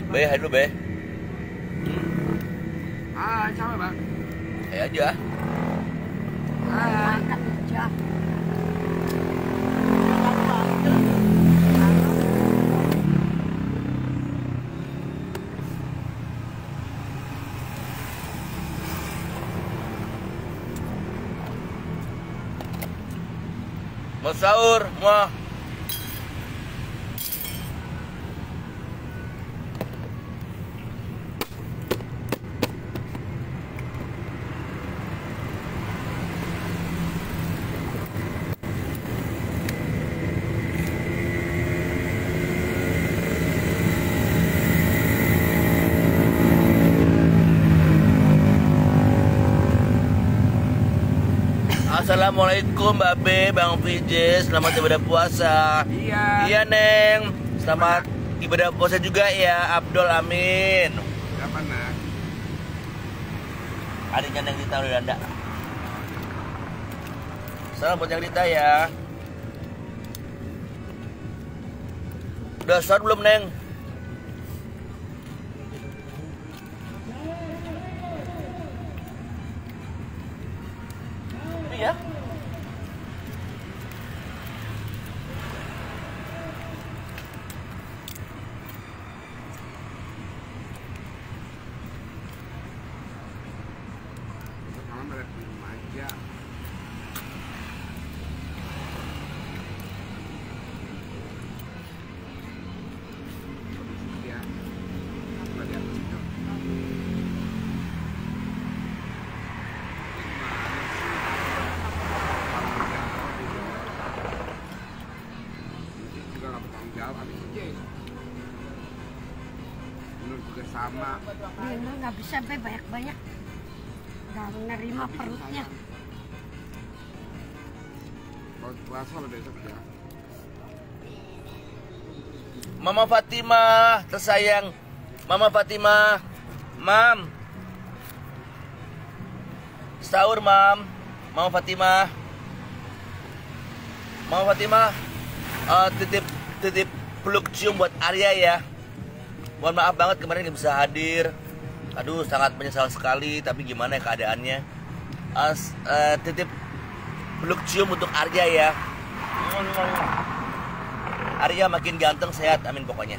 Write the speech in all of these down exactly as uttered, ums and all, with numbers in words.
Be, hai dulu Be. Hai, siapa bang? Hai aja. Hai. Makan aja. Mau sahur, mau. Assalamualaikum Mbak B, Bang Vijay, selamat ibadah puasa. Iya. Iya Neng, selamat ibadah puasa juga ya Abdul, amin. Siapa nak? Adiknya Neng Rita udah ada. Salam buat Neng Rita ya. Udah sahur belum Neng? Iya. Kamu pada minum aja. Ya. Coba lihat situ. Juga nggak bertanggung jawab habis aja. Menurut juga sama. Ini nggak bisa sampai banyak-banyak. Nggak menerima perutnya. Kalau puasa lo besok ya. Mama Fatimah, tersayang. Mama Fatimah, Mam. Sahur, Mam. Mama Fatimah. Mama Fatimah, uh, titip titip peluk cium buat Arya ya. Mohon maaf banget kemarin nggak bisa hadir. Aduh, sangat menyesal sekali. Tapi gimana ya keadaannya? Uh, uh, titip peluk cium untuk Arya ya. Arya makin ganteng, sehat, amin pokoknya.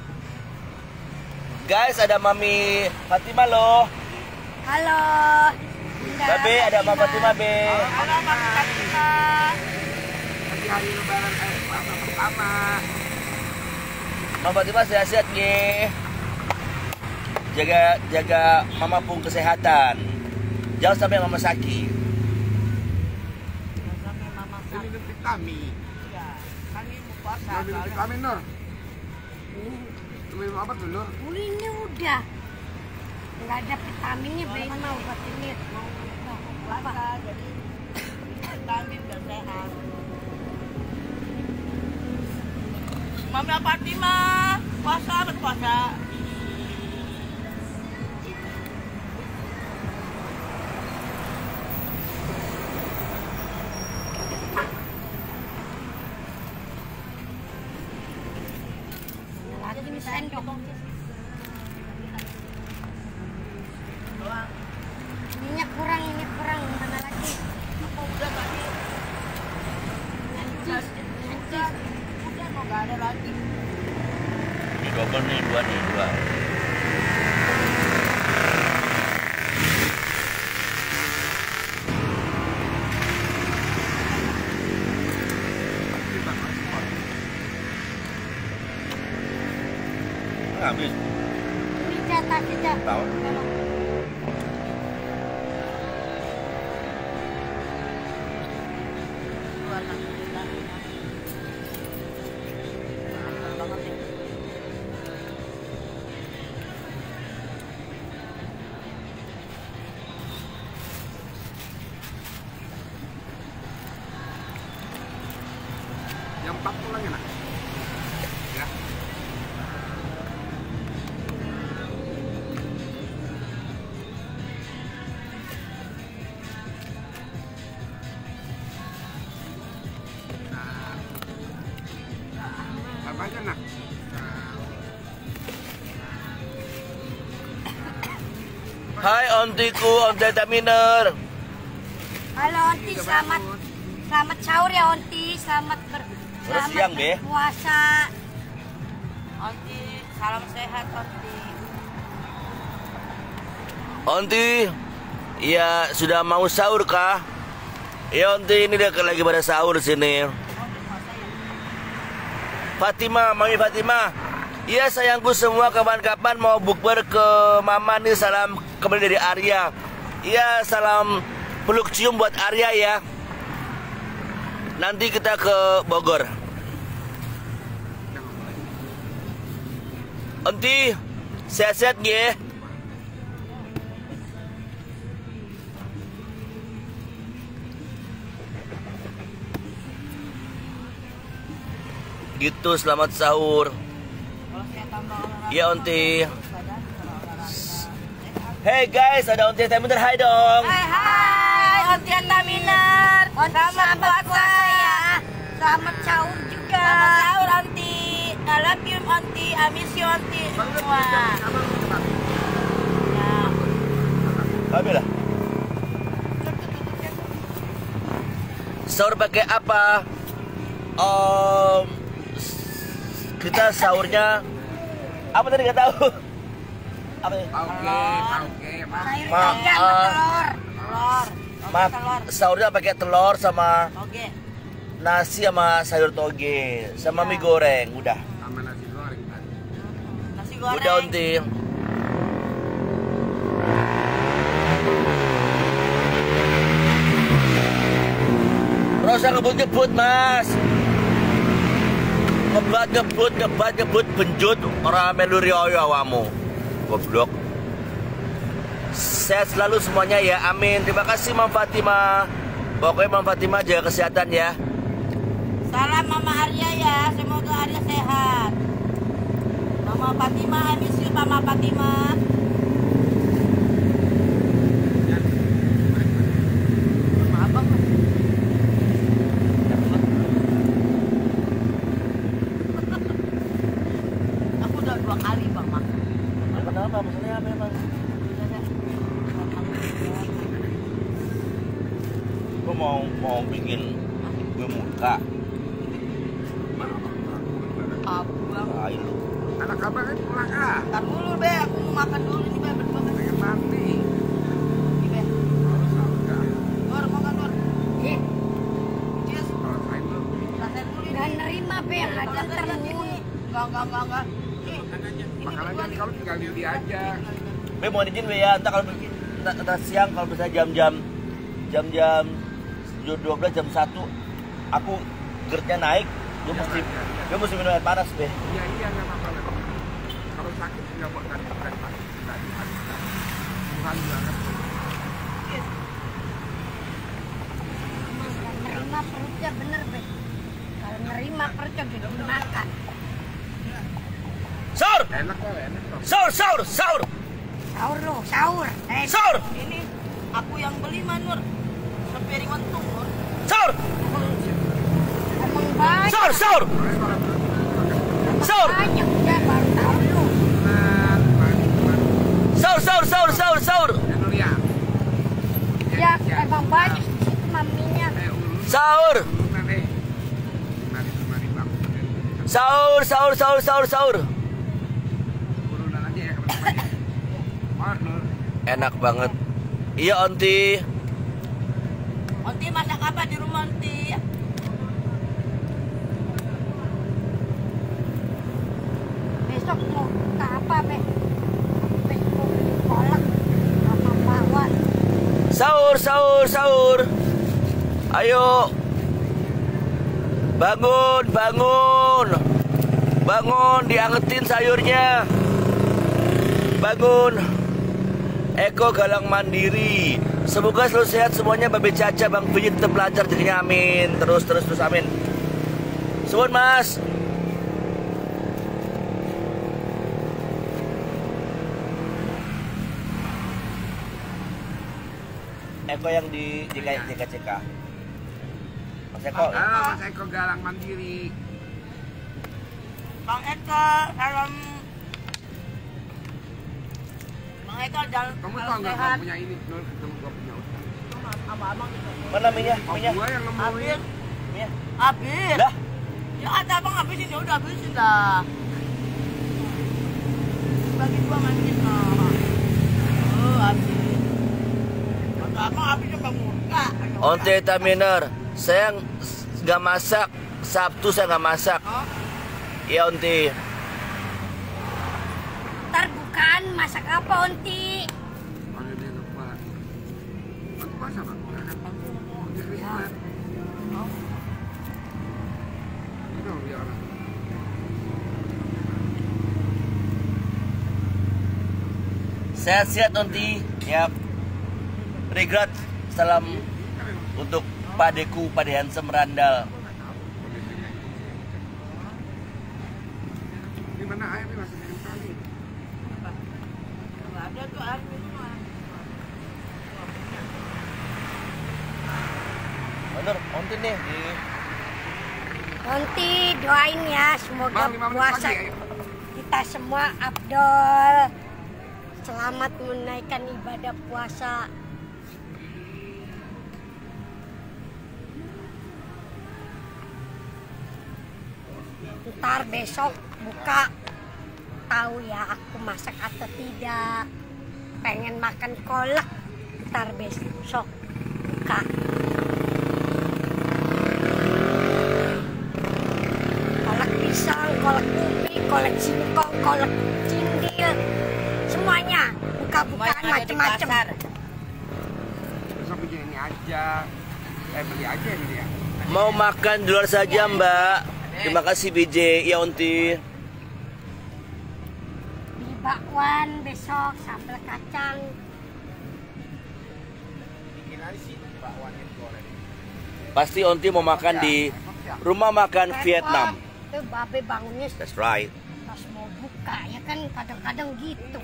Guys, ada Mami Fatimah loh. Halo. Bunda Babe, ada Mama Fatimah, Be. Halo, Mama Fatimah. Nanti hari lebaran eh puasa pertama. Mama Fatimah sehat-sehat nih. Jaga jaga Mama pun kesehatan. Jangan sampai Mama sakit. Sampai Mama Ini minum vitamin. ya. Kami mau puasa. Mau minum vitamin Nur. Minum apa tuh Nur? Ini udah. Nggak ada vitaminnya, Beli mau obat ini. Mau puasa, jadi vitamin dan sehat. Mama Fatimah, puasa berpuasa. Lagi nih sendok. Minyak kurang, minyak kurang, mana lagi? Apa udah tadi? Nanti, nanti. Udah kok nggak ada lagi. Ini double nih, dua nih, dua. Habis. Ini jatah saja. Tahu. Yang empat pulang enak. Ya. Nah. Apa aja nak? Nah. Hai ontiku, onti Taminer. Halo Onti, selamat selamat sahur ya Onti, selamat ber Selamat siang, Be. berpuasa. Onti, salam sehat Onti. Onti, iya sudah mau sahur kah? Ya Onti, ini dia lagi pada sahur sini. Fatima, Mami Fatima. Iya sayangku semua, kapan-kapan mau bukber ke Mama nih, salam kembali dari Arya. Iya salam peluk cium buat Arya ya. Nanti kita ke Bogor. Onti, sehat-sehat ya. Gitu, selamat sahur. Ya Onti. Hey guys, ada Onti Taminer, hai dong. Hai hai Onti Taminer. Selamat berpuasa ya. Selamat sahur juga. Selamat sahur Onti. I love you Onti. I miss you Onti. Semua. Ya. Ambil lah. Sahur pakai apa? Om, kita sahurnya apa tadi nggak tahu. Apa ya? Oke, oke. Sayur Ma- tiga sama uh, telur. Telur. Maaf, Telur. sahurnya pakai telur sama Oke. nasi sama sayur toge sama mie goreng, udah. Sama nasi goreng tadi. Nasi goreng. Udah Onti. Rosa ngebut-ngebut mas. Ngebat ngebut ngebat ngebut benjut orang meluri oyo awamu. Goblok. Sehat selalu semuanya ya, amin. Terima kasih Mam Fatima. Pokoknya Mam Fatima jaga kesehatan ya. Salam Mama Arya ya. Semoga Arya sehat. Mama Fatima, I miss you Mama Fatima. Abang. Aku udah dua kali bang mak. Kenapa? Maksudnya apa emang? Gue mau mau bikin gue muka. Abang. Tai lu. Anak abang kan pulang ah. Ntar dulu be, aku mau makan dulu nih be, berdua be. Pengen mandi. Nih be. Harus agak. Nur, makan Nur. Eh, Cheers. Kalau saya belum. Rasain dulu nggak ini. nerima be, ada termun. Enggak, enggak, enggak, enggak. Ih, ini Makanannya berdua nih. kalau tinggal di aja. Be mau izin be ya, entar kalau entar, entar siang kalau misalnya jam-jam jam-jam dua belas jam satu aku gerdnya naik, gue mesti gue mesti minum air panas be. Iya iya nggak apa-apa. Kalau sakit nggak buat tadi bukan pagi tadi hari. Tuhan banget. Emang nggak nerima perutnya bener be. Kalau nerima perutnya jadi makan. Sahur, Enak kok enak kok. sahur, sahur, sahur, Sahur lu, sahur. Eh, sahur, Ini aku yang beli mah Nur. Sepiring untung Nur. sahur, emang banyak. sahur, sahur, sahur, Banyak ya baru tahu lu. Nah, mandi mandi. sahur, sahur, sahur, sahur, sahur, Ya Nur ya. Ya emang banyak maminya. Eh urus sahur, urunan eh. Mari mari bang. sahur, sahur, sahur, sahur, sahur. Urunan aja ya kalau depannya. Oh Nur. Enak banget. Iya Onti. Onti masak apa di rumah Onti? Besok mau ke apa be? Besok beli kolak sama bakwan. Sahur, sahur, sahur. Ayo. Bangun, bangun. Bangun, diangetin sayurnya. Bangun. Eko Galang Mandiri. Semoga selalu sehat semuanya, Babe Caca, Bang Viji tetap belajar jadinya, amin. Terus, terus, terus, amin. Suwun Mas. Eko yang di J K C K. Mas Eko. Ah, Mas Eko Galang Mandiri. Bang Eka, salam. Bang Eka. kalau jalan Kamu kalau tau nggak sehat. gua punya ini? Nur ketemu gua punya utang. Abang-abang juga. Mana minyak? Oh, Minyak. gua yang nemuin. Habis, Minyak. habis. Lah, Ya ada abang habisin, ya udah habisin dah. Bagi dua makin lah. Oh, habis. Ada abang habisin bang muka. Onti Taminer, saya nggak masak. Sabtu saya nggak masak. Oh, Ya Onti. Ntar bukan masak apa Onti? Kalau dia lupa. Nanti masak kan? Nanti Christmas. Udah, biar orang. Sehat-sehat Onti. Ya. Regret. Salam untuk padeku, Pade Handsome Randal. Di mana air ini masih minum kali? nggak ada tuh air minuman. Bener, Onti nih di Onti doain ya semoga Bang, lima menit puasa lagi, ayo. kita semua afdol. Selamat menunaikan ibadah puasa. Ntar besok buka tahu ya aku masak atau tidak. Pengen makan kolak. Ntar besok buka. Kolak pisang, kolak ubi, kolak singkong, kolak cindil, semuanya buka-bukaan Semuanya ada di macem-macem. pasar. Besok bikin ini aja. Eh, beli aja ini dia. mau makan di luar saja Mbak. Terima kasih B J. Ya Onti. Beli bakwan besok sambal kacang. Bikin aja sih bakwannya goreng. Pasti Onti mau makan di rumah makan Vietnam. Itu babe bangunnya That's right. pas mau buka ya kan kadang-kadang gitu.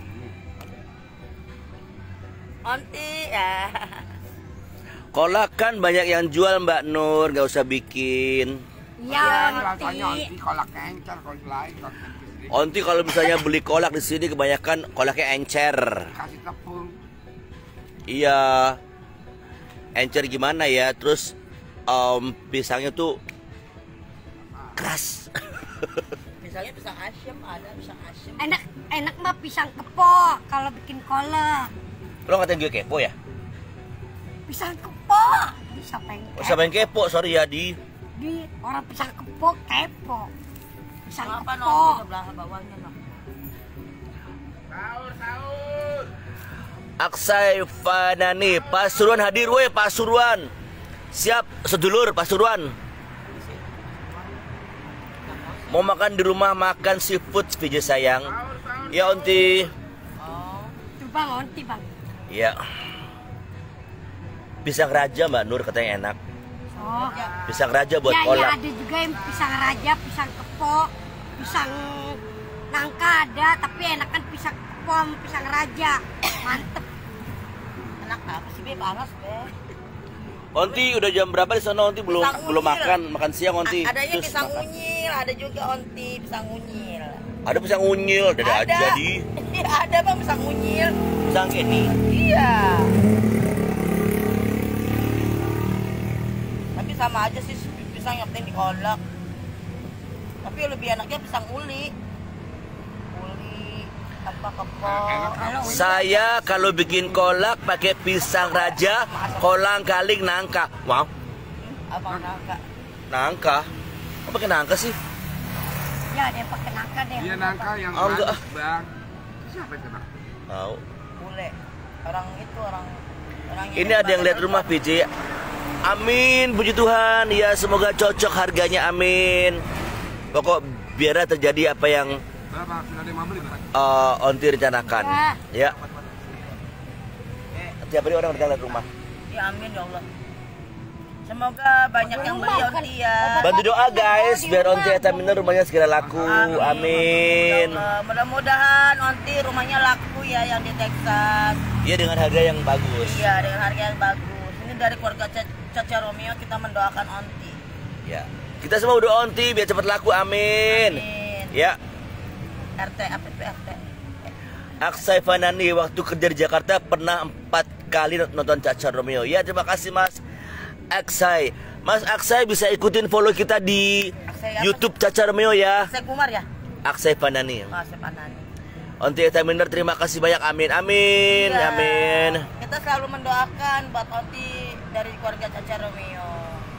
Onti ya. Kolak kan banyak yang jual Mbak Nur, nggak usah bikin. Ya Rasanya Onti. onti kolak encer kalau lain kalau sedikit Onti kalau misalnya beli kolak di sini kebanyakan kolaknya encer. kasih tepung. Iya. Encer gimana ya? Terus em, pisangnya tuh keras. Misalnya pisang asyam ada pisang asyam. Enak enak mah pisang kepok kalau bikin kolak. Lo ngatain gue kepo ya? Pisang kepok bisa pengen. Oh, siapa yang kepo? Sorry ya di. Di orang pisang kepok kepo. Pisang Apa no? kepok. Sebelah bawahnya no. Sahur, sahur. Aksai Fanani, Pasuruan hadir weh Pasuruan. Siap sedulur Pasuruan. Mau makan di rumah makan seafood V J sayang. Ya Onti. Oh, Itu bang Onti bang. Ya. Pisang raja Mbak Nur katanya enak. Oh. Pisang raja buat Ya, ya kolak. ada juga yang pisang raja, pisang kepok, pisang nangka ada, tapi enakan pisang kepok sama pisang raja. Mantep. enak apa sih be? Panas be. Onti udah jam berapa di sana Onti belum Pisang belum unyil. makan makan siang Onti. A- Adanya Terus pisang makan. unyil, ada juga onti pisang unyil. Ada pisang unyil, ada aja di Iya, ada bang pisang unyil. pisang ini. Iya. Tapi sama aja sih pisang yang penting dikolak. Tapi lebih enaknya pisang uli. Uli apa kepok. Kalau Saya kalau bikin kolak pakai pisang raja, kolang kaling nangka. Wow, Abang nangka. nangka. Apa pakai nangka sih? ya ada yang pakai nangka deh. Dia nangka yang Oh, enggak. manis, Bang. Siapa itu, Bang? Tahu. Ule. Orang itu orang orang Ini ada yang lihat rumah B J. Amin, puji Tuhan. Ya semoga cocok harganya. Amin. Pokok biar terjadi apa yang Berapa? Sudah ada yang mau beli, Bang? uh, Onti rencanakan. Ya. Ya. Tiap hari orang datang lihat rumah. Ya amin ya Allah. Semoga banyak yang beli onti ya. Bantu doa guys, biar Onti Taminer rumahnya segera laku. Amin. Ya Allah. Mudah-mudahan onti rumahnya laku ya yang di Texas. Iya dengan harga yang bagus. Iya dengan harga yang bagus. Ini dari keluarga C- Caca Romeo kita mendoakan onti. Ya. Kita semua udah Onti biar cepat laku. Amin. Amin. Ya. R T apa itu R T? Aksai Fanani waktu kerja di Jakarta pernah empat kali nonton Caca Romeo. Ya, terima kasih Mas Aksai. Mas Aksai bisa ikutin follow kita di Aksai apa? YouTube Caca Romeo ya. Aksai Kumar ya? Aksai Fanani. Oh, Aksai Fanani. Onti Etaminer terima kasih banyak. Amin amin Iya. amin. Kita selalu mendoakan buat Onti dari keluarga Caca Romeo.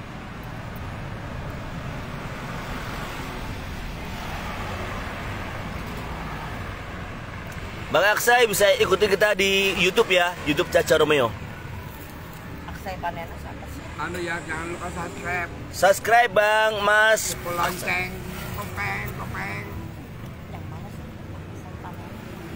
Bang Aksai bisa ikutin kita di YouTube ya, YouTube Caca Romeo. Aksai Panena siapa sih? Anu ya, jangan lupa subscribe. Subscribe Bang Mas. Tipe lonceng, kopeng, kopeng. Yang mana sih? Aksai Panena.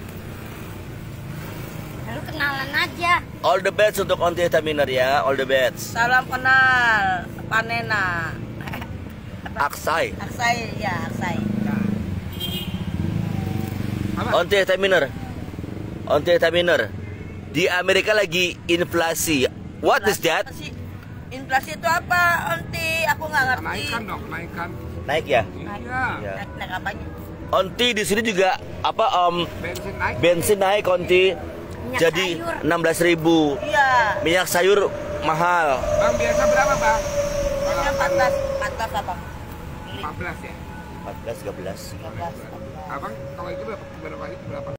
Lalu kenalan aja. All the best untuk Onti Etaminer ya, all the best. Salam kenal Panena. Aksai. Aksai ya, Aksai. Apa? Onti Etaminer. Onti Etaminer. Di Amerika lagi inflasi. What is that? Apa sih? Inflasi itu apa, Onti? Aku nggak ngerti. Naikkan dong, naikkan. Naik ya? Iya. Ya. Naik, naik apanya? Onti di sini juga apa om Bensin naik. bensin naik Onti. Minyak Jadi sayur. enam belas ribu. Iya. Minyak sayur mahal. Bang biasa berapa bang? Ini empat belas, empat belas apa? empat belas ya. empat belas tiga belas. tiga belas. Abang kalau itu berapa? Berapa itu berapa?